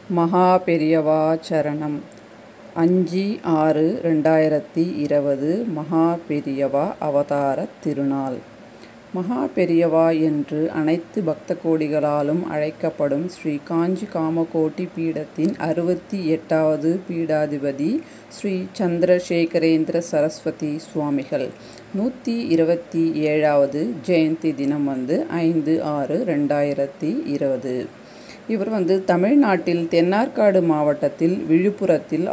மகா பெரியவா சரணம் 5/6/2020 மகா பெரியவா அவதாரத் திருநாள். மகா பெரியவா என்று அனைத்து பக்த கோடிகளாலும் அழைக்கப்படும் ஸ்ரீ காஞ்சி காமகோட்டி பீடத்தின் 68வது பீடாதிபதி ஸ்ரீ சந்திரசேகரேந்திர சரஸ்வதி சுவாமிகள் 127வது ஜெயந்தி தினம் 5/6/2020. இவர் தமிழ்நாட்டில் தென்னார்காடு மாவட்டத்தில் விழுப்புரத்தில்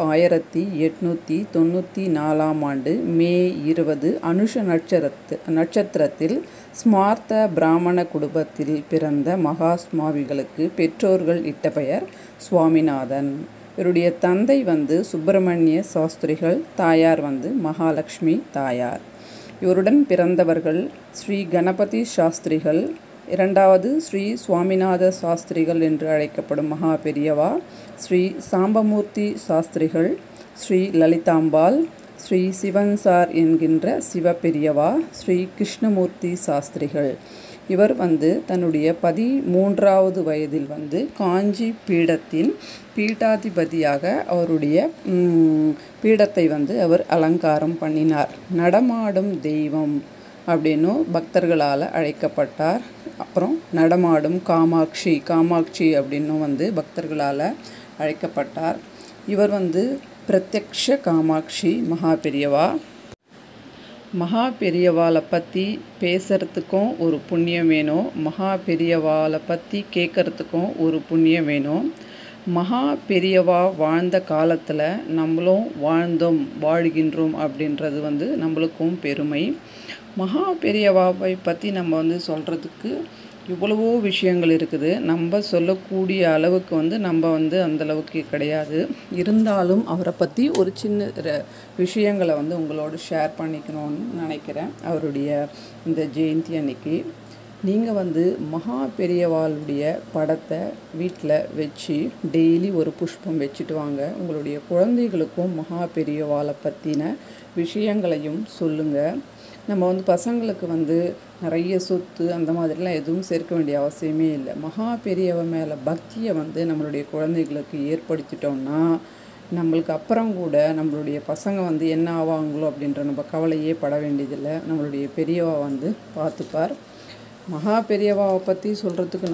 1894ஆம் ஆண்டு மே 20 அனுஷ நட்சத்திரத்தில் ஸ்மார்த்த பிராமண குடும்பத்தில் பிறந்த மகா சுவாமிகளுக்கு பெற்றோர்கள் இட்ட பெயர் சுவாமிநாதன். இவருடைய தந்தை சுப்பிரமணிய சாஸ்திரிகள், தாயார் மகாலட்சுமி தாயார். இவருடன் பிறந்தவர்கள் ஸ்ரீ கணபதி சாஸ்திரிகள், இரண்டாவது ஸ்ரீ சுவாமிநாத சாஸ்திரிகள் என்று அழைக்கப்படும் மகா பெரியவா, ஸ்ரீ சாம்பமூர்த்தி சாஸ்திரிகள், ஸ்ரீ லலிதாம்பாள், ஸ்ரீ சிவன்சார் என்கின்ற சிவபெரியவா, ஸ்ரீ கிருஷ்ணமூர்த்தி சாஸ்திரிகள். இவர் தன்னுடைய 13வது வயதில் காஞ்சி பீடத்தின் பீடாதிபதியாக அவருடைய பீடத்தை அவர் அலங்காரம் பண்ணினார். நடமாடும் தெய்வம் அப்படின்னும் பக்தர்களால் அழைக்கப்பட்டார். அப்புறம் நடமாடும் காமாட்சி அப்படின்னும் பக்தர்களால் அழைக்கப்பட்டார். இவர் பிரத்யக்ஷ காமாட்சி மகா பெரியவா. மகா பெரியவாளை பற்றி பேசுகிறதுக்கும் ஒரு புண்ணியம் வேணும், மகா பெரியவாளை பற்றி கேட்குறதுக்கும் ஒரு புண்ணியம் வேணும். மகா பெரியவா வாழ்ந்த காலத்தில் நம்மளும் வாழ்கின்றோம் அப்படின்றது நம்மளுக்கும் பெருமை. மகா பெரியவாவை பற்றி நம்ம சொல்கிறதுக்கு இவ்வளவோ விஷயங்கள் இருக்குது. நம்ம சொல்லக்கூடிய அளவுக்கு நம்ம அந்தளவுக்கு கிடையாது. இருந்தாலும் அவரை பற்றி ஒரு சின்ன விஷயங்களை உங்களோட ஷேர் பண்ணிக்கணும்னு நினைக்கிறேன். அவருடைய இந்த ஜெயந்தி அன்னைக்கு நீங்கள் மகா பெரியவாளுடைய படத்தை வீட்டில் வச்சு டெய்லி ஒரு புஷ்பம் வச்சுட்டு வாங்க. உங்களுடைய குழந்தைகளுக்கும் மகா பெரியவாளை பற்றின விஷயங்களையும் சொல்லுங்கள். நம்ம பசங்களுக்கு நிறைய சொத்து அந்த மாதிரிலாம் எதுவும் சேர்க்க வேண்டிய அவசியமே இல்லை. மகா பெரியவ மேலே பக்தியை நம்மளுடைய குழந்தைகளுக்கு ஏற்படுத்திட்டோம்னா நம்மளுக்கு அப்புறம் கூட நம்மளுடைய பசங்க என்ன ஆவாங்களோ அப்படின்ற நம்ம கவலையே பட வேண்டியதில்லை. நம்மளுடைய பெரியவா பார்த்துப்பார். மகா பெரியவாவை பற்றி சொல்கிறதுக்கு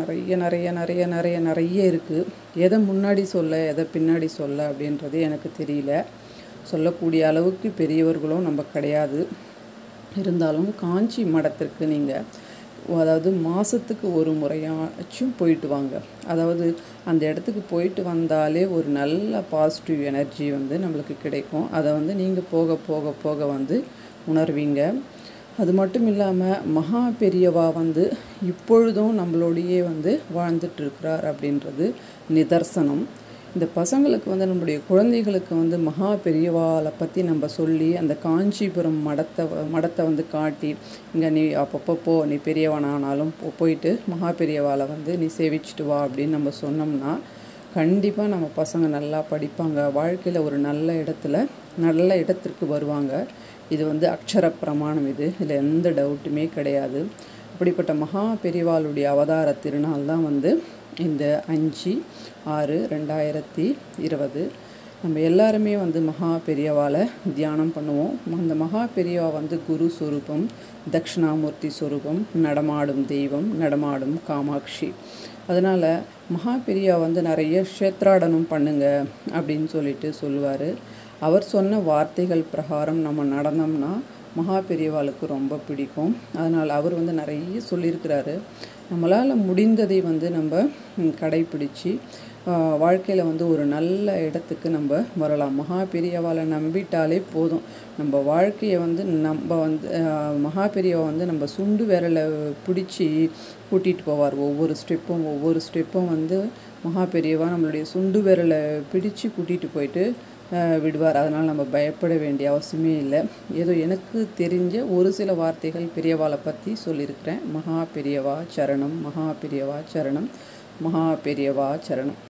நிறைய இருக்குது. எதை முன்னாடி சொல்ல எதை பின்னாடி சொல்ல அப்படின்றது எனக்கு தெரியல. சொல்லக்கூடிய அளவுக்கு பெரியவர்களும் நம்ம கிடையாது. இருந்தாலும் காஞ்சி மடத்திற்கு நீங்கள் அதாவது மாதத்துக்கு ஒரு முறையாச்சும் போயிட்டு வாங்க. அதாவது அந்த இடத்துக்கு போயிட்டு வந்தாலே ஒரு நல்ல பாசிட்டிவ் எனர்ஜி நம்மளுக்கு கிடைக்கும். அதை நீங்கள் போக போக போக உணர்வீங்க. அது மட்டும் இல்லாமல் மகா பெரியவா இப்பொழுதும் நம்மளோடையே வாழ்ந்துட்டுருக்கிறார் அப்படின்றது நிதர்சனம். இந்த பசங்களுக்கு நம்மளுடைய குழந்தைகளுக்கு மகா பெரியவாளை பற்றி நம்ம சொல்லி அந்த காஞ்சிபுரம் மடத்தை காட்டி, இங்கே நீ அப்பப்போ நீ பெரியவனானாலும் போயிட்டு மகா பெரியவாளை நீ சேவிச்சுட்டு வா அப்படின்னு நம்ம சொன்னோம்னா கண்டிப்பாக நம்ம பசங்க நல்லா படிப்பாங்க. வாழ்க்கையில் ஒரு நல்ல இடத்திற்கு வருவாங்க. இது அக்ஷர பிரமாணம். இதில் எந்த டவுட்டுமே கிடையாது. அப்படிப்பட்ட மகா பெரியவாளுடைய அவதார திருநாள் தான் இந்த 5/6/2020. நம்ம எல்லாருமே மகா பெரியவாளை தியானம் பண்ணுவோம். அந்த மகா பெரியவா குரு ஸ்வரூபம், தட்சிணாமூர்த்தி ஸ்வரூபம், நடமாடும் தெய்வம், நடமாடும் காமாட்சி. அதனால் மகா பெரியவா நிறைய க்ஷேத்ராடனம் பண்ணுங்க அப்படின்னு சொல்லுவார். அவர் சொன்ன வார்த்தைகள் பிரகாரம் நம்ம நடந்தோம்னா மகா பெரியவாளுக்கு ரொம்ப பிடிக்கும். அதனால் அவர் நிறைய சொல்லியிருக்கிறாரு. நம்மளால் முடிந்ததை நம்ம கடைப்பிடிச்சு வாழ்க்கையில் ஒரு நல்ல இடத்துக்கு நம்ம வரலாம். மகா பெரியவாளை நம்பிட்டாலே போதும். நம்ம வாழ்க்கையை நம்ம மகா பெரியவா நம்ம சுண்டு விரலை பிடிச்சி கூட்டிகிட்டு போவார். ஒவ்வொரு ஸ்டெப்பும் மகா பெரியவா நம்மளுடைய சுண்டு விரலை பிடிச்சு கூட்டிகிட்டு போயிட்டு விடுவார். அதனால் நம்ம பயப்பட வேண்டிய அவசியமே இல்லை. ஏதோ எனக்கு தெரிஞ்ச ஒரு சில வார்த்தைகள் பெரியவாளை பற்றி சொல்லியிருக்கிறேன். மகா பெரியவா சரணம், மகா பெரியவா சரணம், மகா பெரியவா சரணம்.